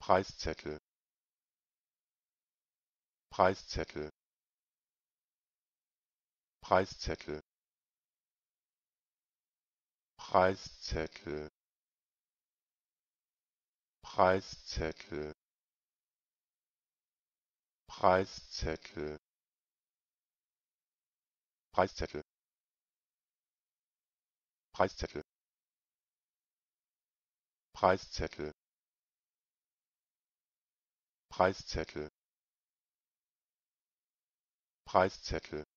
Preiszettel, Preiszettel, Preiszettel, Preiszettel, Preiszettel, Preiszettel, Preiszettel, Preiszettel, Preiszettel, Preiszettel, Preiszettel,